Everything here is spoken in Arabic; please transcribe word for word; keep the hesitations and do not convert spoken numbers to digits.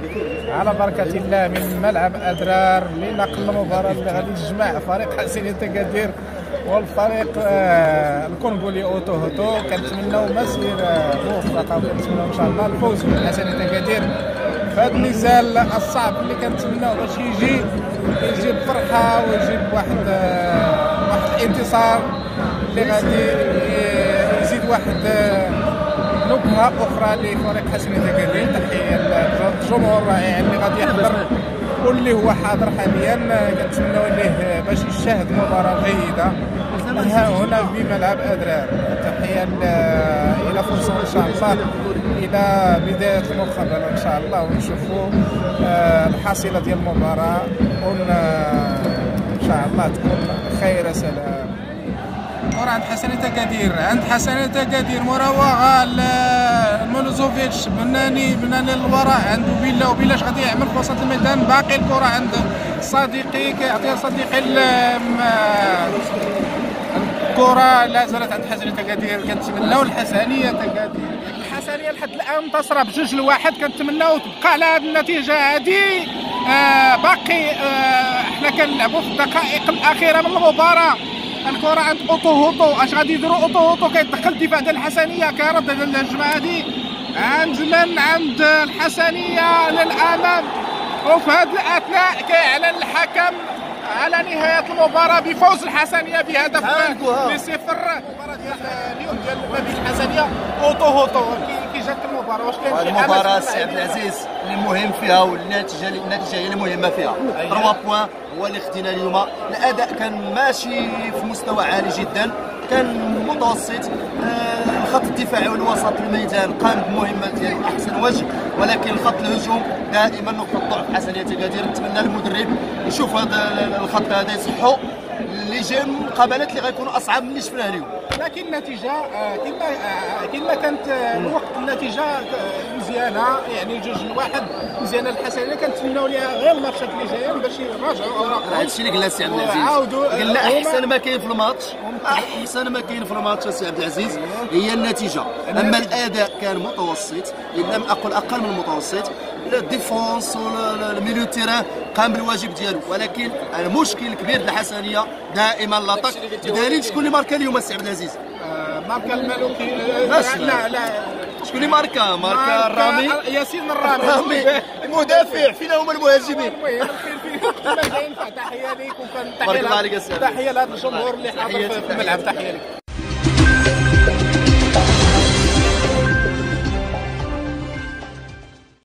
على بركة الله من ملعب أدرار لنقل المباراة اللي غادي تجمع فريق حسنية أكادير والفريق آه الكونغولي اوتو هوتو. كنتمناو مسير آه موفقة وكنتمناو ان شاء الله الفوز من حسنية أكادير في هذا النزال الصعب اللي كنتمناو باش يجي يجيب فرحة ويجيب واحد آه واحد الانتصار اللي غادي يزيد واحد آه نكهة أخرى لفريق حسنية أكادير. تحية للجمهور الرائع اللي غادي يحضر واللي هو حاضر حاليا. كنتمناو ليه باش يشاهد مباراة جيدة ها هنا في ملعب أدرار. تحية إلى فرصة إن شاء الله إلى بداية المقابلة إن شاء الله ونشوفوا الحاصلة ديال المباراة إن شاء الله تكون خير سلام. ورا عند حسنية أكادير عند حسنية أكادير مراوغة لمولوزوفيتش بناني بناني للوراء عنده بيلا وبيلاش غادي يعمل في وسط الميدان. باقي الكرة عند صديقي كيعطيها صديقي الكرة لا زالت عند حسنية أكادير. كنتمناو الحسنية أكادير الحسنية لحد الآن منتصرة بجوج لواحد. كنتمناو تبقى على هذه النتيجة هذه. آه باقي آه حنا كنلعبوا في الدقائق الأخيرة من المباراة. الكرة عند اوتو هوتو. اش غادي يديروا اوتو هوتو؟ كيدخل الدفاع ديال الحسنية كيرد على الهجمة هادي عند من عند الحسنية للأمام. وفي هذا الأثناء كيعلن الحكم على نهاية المباراة بفوز الحسنية بهدف لصفر. المباراة ديال اليوم ديال ما بين الحسنية اوتو هوتو كي جات المباراة واش كاين شي حاجة؟ المباراة سي عبد العزيز المهم فيها والنتيجة النتيجة هي المهمة فيها. ثلاثة بوان هو اللي خدينا اليوم. الأداء كان ماشي في مستوى عالي جدا، كان متوسط. الخط الدفاعي والوسط الميدان قام بمهمة ديالو أحسن وجه، ولكن خط الهجوم دائما نقطة ضعف حسنية أكادير. نتمنى المدرب يشوف هذا الخط هذا يصحو اللي جاي المقابلات اللي غيكونوا اصعب من اللي شفناه اليوم. لكن النتيجه كما كما كانت الوقت النتيجه مزيانه، يعني جوج لواحد مزيانه للحسنيه. كنتمناو ليها غير الماتشات اللي جايه باش يراجعوا اوراقهم. هذا الشيء اللي قلنا سي عبد العزيز، قلنا احسن ما كاين في الماتش احسن ما كاين في الماتش سي عبد العزيز هي النتيجه. اما الاداء كان متوسط ان لم اقل اقل من المتوسط. الديفونس والميليو تيران قام بالواجب ديالو، ولكن المشكل الكبير للحسنيه دائما لاطاك. بدليل شكون اللي ماركا اليوم السي عبد العزيز؟ آه ماركا الملوكي. لا لا شكون اللي ماركا؟ ماركا الرامي ياسين الرامي. الرامي المدافع. فين هما المهاجمين؟ المهم تحيه ليك وكان تحيه لهذا الجمهور اللي حاضر في الملعب. تحيه لك.